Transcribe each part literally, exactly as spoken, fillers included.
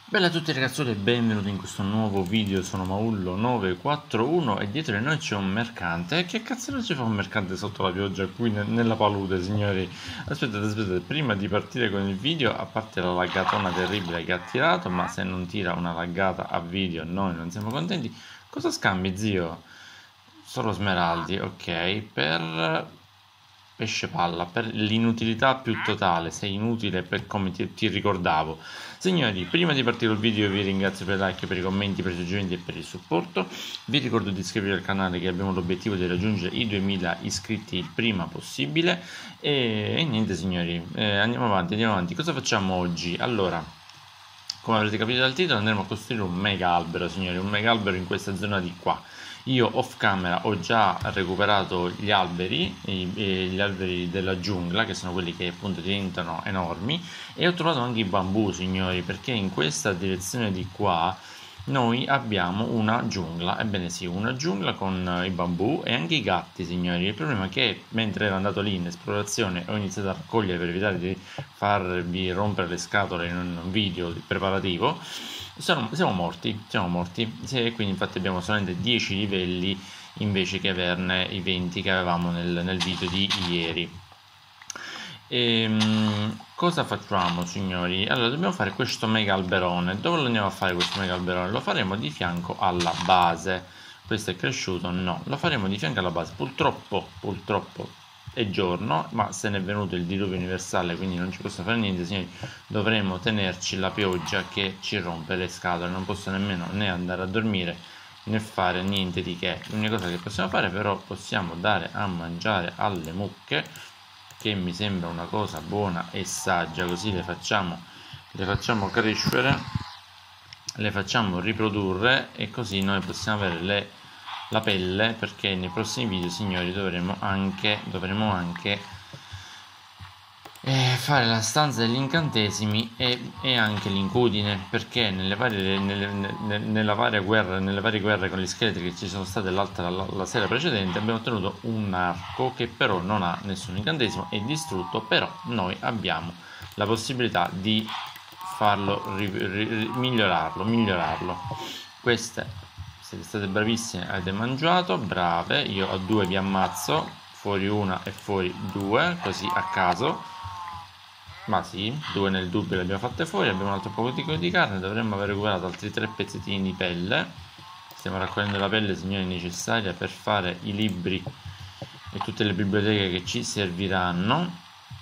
Bella a tutti ragazzuoli e benvenuti in questo nuovo video. Sono Maullo nove quattro uno e dietro di noi c'è un mercante. Che cazzo ci fa un mercante sotto la pioggia qui ne- nella palude, signori? Aspettate, aspettate, prima di partire con il video, a parte la laggatona terribile che ha tirato, ma se non tira una laggata a video noi non siamo contenti. Cosa scambi, zio? Solo smeraldi, ok, per pesce palla, per l'inutilità più totale, sei inutile per come ti, ti ricordavo. Signori, prima di partire il video vi ringrazio per i like, per i commenti, per i suggerimenti e per il supporto. Vi ricordo di iscrivervi al canale, che abbiamo l'obiettivo di raggiungere i duemila iscritti il prima possibile. E, e niente signori, eh, andiamo avanti, andiamo avanti. Cosa facciamo oggi? Allora, come avrete capito dal titolo, andremo a costruire un mega albero, signori, un mega albero in questa zona di qua. Io off camera ho già recuperato gli alberi, gli alberi della giungla, che sono quelli che appunto diventano enormi, e ho trovato anche i bambù, signori, perché in questa direzione di qua noi abbiamo una giungla. Ebbene sì, una giungla con i bambù e anche i gatti, signori. Il problema è che mentre ero andato lì in esplorazione ho iniziato a raccogliere per evitare di farvi rompere le scatole in un video preparativo. Siamo, siamo morti, siamo morti. E quindi infatti abbiamo solamente dieci livelli invece che averne i venti che avevamo nel, nel video di ieri. E, cosa facciamo, signori? Allora, dobbiamo fare questo mega alberone. Dove lo andiamo a fare questo mega alberone? Lo faremo di fianco alla base. Questo è cresciuto? No, lo faremo di fianco alla base. Purtroppo, purtroppo è giorno, ma se ne è venuto il diluvio universale, quindi non ci posso fare niente, signori. Dovremo tenerci la pioggia che ci rompe le scatole. Non posso nemmeno né andare a dormire né fare niente di che. L'unica cosa che possiamo fare, però, possiamo dare a mangiare alle mucche, che mi sembra una cosa buona e saggia, così le facciamo, le facciamo crescere, le facciamo riprodurre e così noi possiamo avere le, la pelle, perché nei prossimi video, signori, dovremo anche, dovremo anche eh, fare la stanza degli incantesimi e, e anche l'incudine, perché nelle varie, nelle, nelle, nella varia guerra, nelle varie guerre con gli scheletri che ci sono state l'altra, la, la sera precedente, abbiamo ottenuto un arco che però non ha nessun incantesimo, è distrutto, però noi abbiamo la possibilità di farlo ri, ri, ri, migliorarlo migliorarlo queste siete state bravissime, avete mangiato, brave. Io a due vi ammazzo, fuori una e fuori due, così a caso. Ma sì, due nel dubbio le abbiamo fatte fuori, abbiamo un altro po' di carne, dovremmo aver recuperato altri tre pezzettini di pelle. Stiamo raccogliendo la pelle, signori, necessaria per fare i libri e tutte le biblioteche che ci serviranno.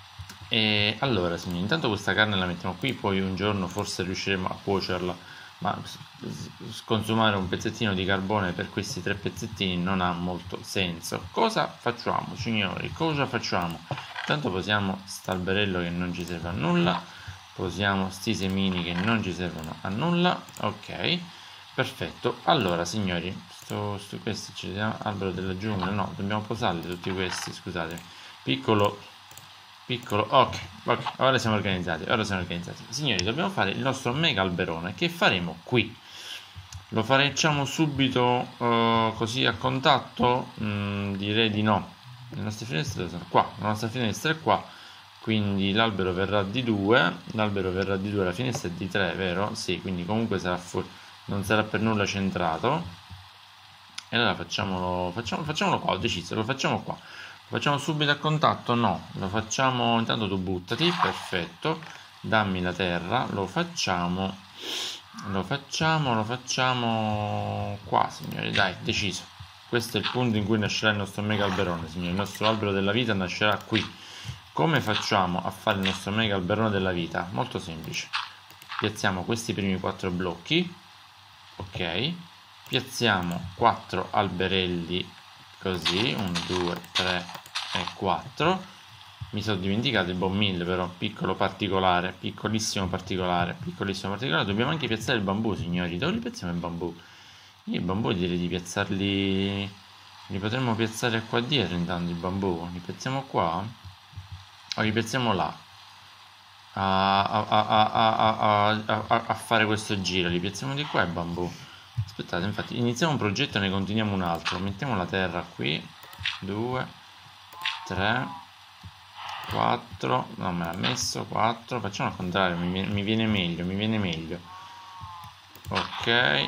E allora, signori, intanto questa carne la mettiamo qui, poi un giorno forse riusciremo a cuocerla, ma consumare un pezzettino di carbone per questi tre pezzettini non ha molto senso. Cosa facciamo, signori? Cosa facciamo? Intanto posiamo st'alberello che non ci serve a nulla, posiamo sti semini che non ci servono a nulla. Ok, perfetto. Allora, signori, sto, sto, questi ci vediamo, albero della giungla, no, dobbiamo posarli tutti questi, scusate. Piccolo, piccolo, ok, ok, ora siamo organizzati, ora siamo organizzati. Signori, dobbiamo fare il nostro mega alberone, che faremo qui. Lo facciamo subito uh, così a contatto? Mm, direi di no. Le nostre finestre sono qua, la nostra finestra è qua, quindi l'albero verrà di due, l'albero verrà di due, la finestra è di tre, vero? Sì, quindi comunque sarà fuori, non sarà per nulla centrato. E allora facciamolo, facciamo, facciamolo qua, ho deciso, lo facciamo qua. Lo facciamo subito a contatto? No, lo facciamo, intanto tu buttati, perfetto, dammi la terra, lo facciamo, lo facciamo, lo facciamo qua, signori, dai, deciso. Questo è il punto in cui nascerà il nostro mega alberone, signori. Il nostro albero della vita nascerà qui. Come facciamo a fare il nostro mega alberone della vita? Molto semplice. Piazziamo questi primi quattro blocchi. Ok. Piazziamo quattro alberelli così. uno, due, tre e quattro. Mi sono dimenticato il bon mille, però. Piccolo particolare. Piccolissimo particolare. Piccolissimo particolare. Dobbiamo anche piazzare il bambù, signori. Dove li piazziamo il bambù? Io i bambù direi di piazzarli, li potremmo piazzare qua dietro intanto i bambù, li piazziamo qua o li piazziamo là a, a, a, a, a fare questo giro, li piazziamo di qua i bambù. Aspettate, infatti iniziamo un progetto e ne continuiamo un altro, mettiamo la terra qui, due, tre, quattro, no me l'ha messo, quattro, facciamo al contrario, mi, mi viene meglio, mi viene meglio. ok,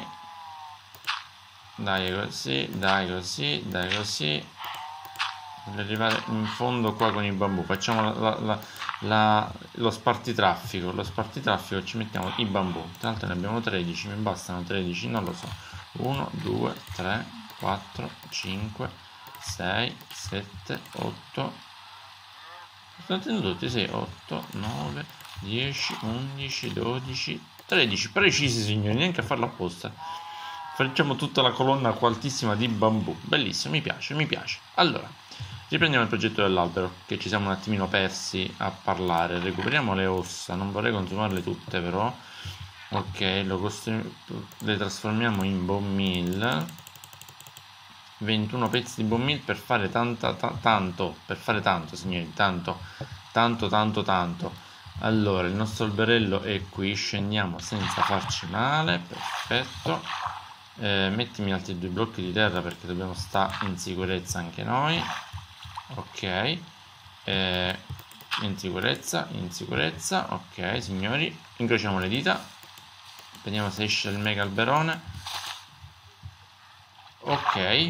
dai così, dai così, dai così. Voglio arrivare in fondo qua con i bambù. Facciamo la, la, la, la, lo spartitraffico. Lo spartitraffico ci mettiamo i bambù. Tra l'altro ne abbiamo tredici, mi bastano tredici, non lo so. uno, due, tre, quattro, cinque, sei, sette, otto. Sono tenuti? Sì, otto, nove, dieci, undici, dodici, tredici. Precisi, signori, neanche a farlo apposta. Facciamo tutta la colonna qua altissima di bambù. Bellissimo, mi piace, mi piace. Allora, riprendiamo il progetto dell'albero, che ci siamo un attimino persi a parlare. Recuperiamo le ossa, non vorrei consumarle tutte però. Ok, lo costru- le trasformiamo in bone meal. ventuno pezzi di bone meal per fare tanta, ta- tanto, per fare tanto, signori, tanto, tanto, tanto, tanto. Allora, il nostro alberello è qui, scendiamo senza farci male, perfetto. Eh, mettimi altri due blocchi di terra perché dobbiamo stare in sicurezza anche noi. Ok, eh, in sicurezza, in sicurezza. Ok, signori, incrociamo le dita, vediamo se esce il mega alberone. Ok,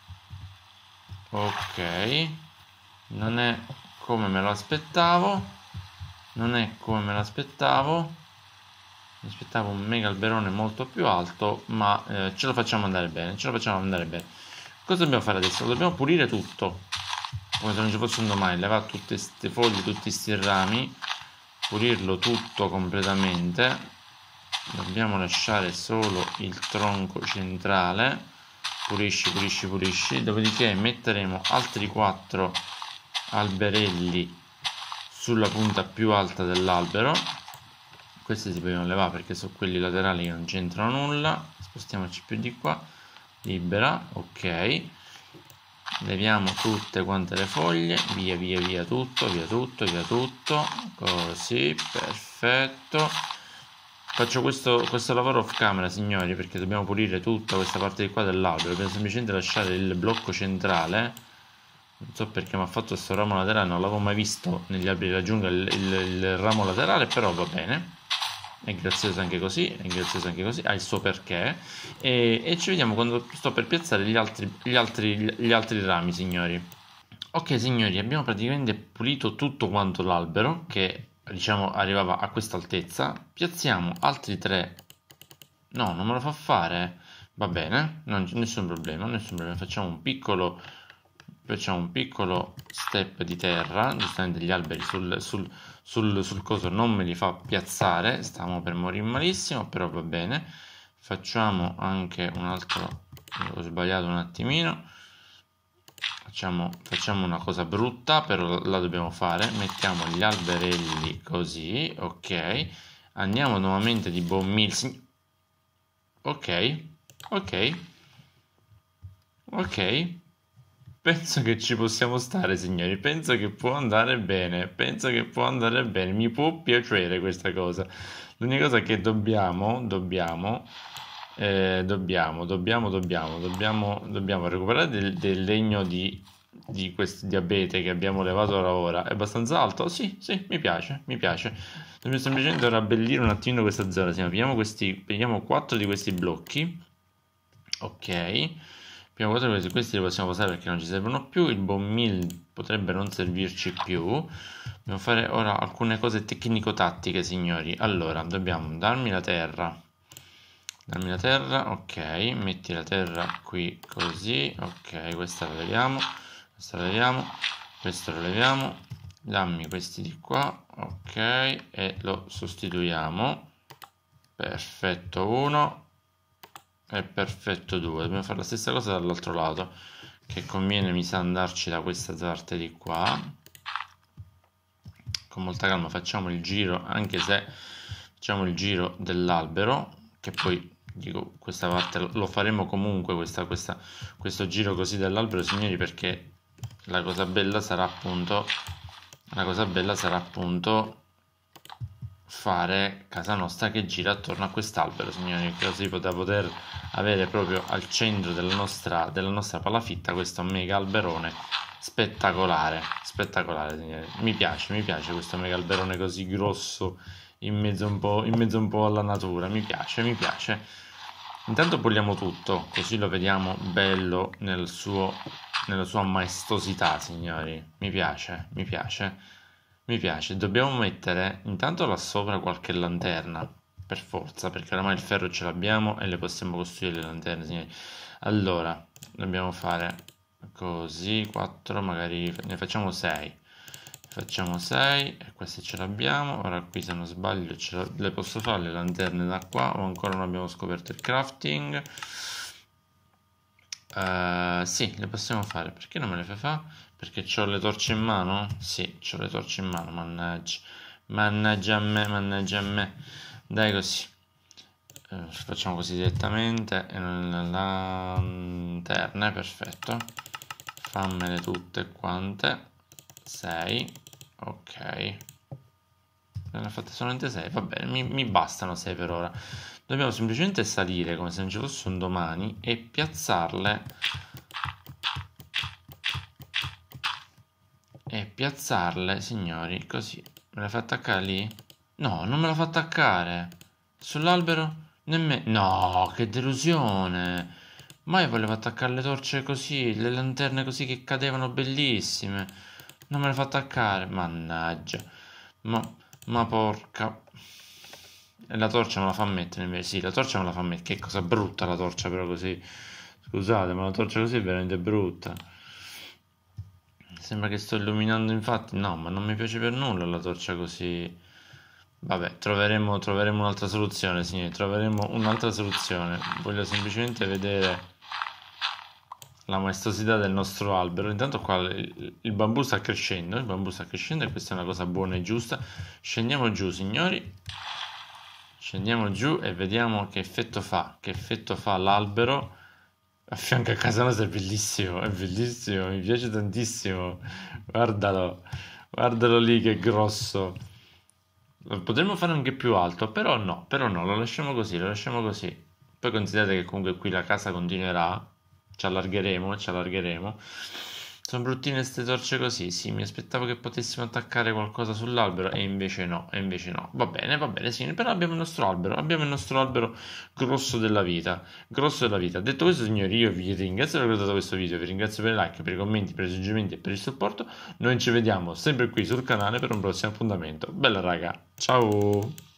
ok, non è come me lo aspettavo, non è come me lo aspettavo. Mi aspettavo un mega alberone molto più alto, ma eh, ce lo facciamo andare bene, ce lo facciamo andare bene. Cosa dobbiamo fare adesso? Dobbiamo pulire tutto, come se non ci fosse un domani, levare tutte queste foglie, tutti questi rami, pulirlo tutto completamente. Dobbiamo lasciare solo il tronco centrale. Pulisci, pulisci, pulisci. Dopodiché metteremo altri quattro alberelli sulla punta più alta dell'albero. Questi si vogliono levare perché sono quelli laterali che non c'entrano nulla. Spostiamoci più di qua, libera, ok, leviamo tutte quante le foglie, via via via tutto, via tutto, via tutto, così, perfetto. Faccio questo, questo lavoro off camera, signori, perché dobbiamo pulire tutta questa parte di qua dell'albero. Dobbiamo semplicemente lasciare il blocco centrale. Non so perché mi ha fatto questo ramo laterale, non l'avevo mai visto negli alberi della giungla il, il, il ramo laterale, però va bene. È grazioso anche così, è grazioso anche così, ha il suo perché. E, e ci vediamo quando sto per piazzare gli altri, gli altri, gli altri rami, signori. Ok, signori, abbiamo praticamente pulito tutto quanto l'albero, che diciamo arrivava a questa altezza. Piazziamo altri tre. No, non me lo fa fare. Va bene, non, nessun problema, nessun problema. Facciamo un piccolo facciamo un piccolo step di terra. Giustamente gli alberi sul, sul, sul, sul coso non me li fa piazzare, stiamo per morire malissimo, però va bene. Facciamo anche un altro, ho sbagliato un attimino, facciamo, facciamo una cosa brutta, però la dobbiamo fare. Mettiamo gli alberelli così, ok, andiamo nuovamente di bone meal. Ok, ok, ok. Penso che ci possiamo stare, signori. Penso che può andare bene. Penso che può andare bene. Mi può piacere questa cosa. L'unica cosa è che dobbiamo, dobbiamo, eh, dobbiamo, dobbiamo, dobbiamo, dobbiamo, dobbiamo recuperare del, del legno di, di questo di abete che abbiamo levato ora ora. È abbastanza alto? Sì, sì, mi piace, mi piace. Dobbiamo semplicemente ora abbellire un attimino questa zona. Sì, prendiamo questi, prendiamo quattro di questi blocchi. Ok. Prima cosa, questi, questi li possiamo usare perché non ci servono più. Il bone meal potrebbe non servirci più. Dobbiamo fare ora alcune cose tecnico-tattiche, signori. Allora, dobbiamo darmi la terra. Darmi la terra, ok. Metti la terra qui così. Ok, questa la leviamo. Questa la leviamo. Questo lo leviamo. Dammi questi di qua. Ok, e lo sostituiamo. Perfetto, uno. È perfetto due. Dobbiamo fare la stessa cosa dall'altro lato, che conviene mi sa andarci da questa parte di qua. Con molta calma facciamo il giro, anche se facciamo il giro dell'albero, che poi dico questa parte lo faremo comunque, questa, questa, questo giro così dell'albero, signori, perché la cosa bella sarà appunto la cosa bella sarà appunto fare casa nostra che gira attorno a quest'albero, signori, così da poter avere proprio al centro della nostra, della nostra palafitta questo mega alberone spettacolare, spettacolare, signori. Mi piace, mi piace questo mega alberone così grosso in mezzo un po', in mezzo un po' alla natura, mi piace, mi piace. Intanto puliamo tutto, così lo vediamo bello nel suo, nella sua maestosità, signori. Mi piace, mi piace, mi piace. Dobbiamo mettere intanto là sopra qualche lanterna, per forza, perché oramai il ferro ce l'abbiamo e le possiamo costruire le lanterne, signori. Allora, dobbiamo fare così, quattro, magari ne facciamo sei. Facciamo sei e queste ce l'abbiamo. Ora qui, se non sbaglio, ce la- le posso fare le lanterne da qua, o ancora non abbiamo scoperto il crafting. Eh, sì, le possiamo fare. Perché non me le fai fare? Perché ho le torce in mano? Sì, ho le torce in mano, mannaggia. Mannaggia a me, mannaggia a me. Dai, così. Eh, facciamo così direttamente. E non le lanterne, perfetto. Fammele tutte quante. sei. Ok. Ne ho fatte solamente sei. Va bene, mi, mi bastano sei per ora. Dobbiamo semplicemente salire come se non ci fosse un domani e piazzarle. E piazzarle, signori, così. Me la fa attaccare lì? No, non me la fa attaccare. Sull'albero? Nemmeno. No, che delusione. Ma io volevo attaccare le torce così, le lanterne così che cadevano bellissime. Non me le fa attaccare. Mannaggia. Ma, ma porca. E la torcia me la fa mettere invece. Sì, la torcia me la fa mettere. Che cosa brutta la torcia però così. Scusate, ma la torcia così è veramente brutta. Sembra che sto illuminando, infatti. No, ma non mi piace per nulla la torcia così. Vabbè, troveremo, troveremo un'altra soluzione, signori. Troveremo un'altra soluzione. Voglio semplicemente vedere la maestosità del nostro albero. Intanto qua il, il bambù sta crescendo. Il bambù sta crescendo e questa è una cosa buona e giusta. Scendiamo giù, signori. Scendiamo giù e vediamo che effetto fa. Che effetto fa l'albero. A fianco a casa nostra è bellissimo, è bellissimo, mi piace tantissimo. Guardalo, guardalo lì che grosso. Potremmo fare anche più alto, però no, però no, lo lasciamo così, lo lasciamo così. Poi considerate che comunque qui la casa continuerà, ci allargheremo, ci allargheremo. Sono bruttine queste torce così, sì, mi aspettavo che potessimo attaccare qualcosa sull'albero e invece no, e invece no. Va bene, va bene, sì, però abbiamo il nostro albero, abbiamo il nostro albero grosso della vita, grosso della vita. Detto questo, signori, io vi ringrazio per aver guardato questo video, vi ringrazio per i like, per i commenti, per i suggerimenti e per il supporto. Noi ci vediamo sempre qui sul canale per un prossimo appuntamento. Bella raga, ciao!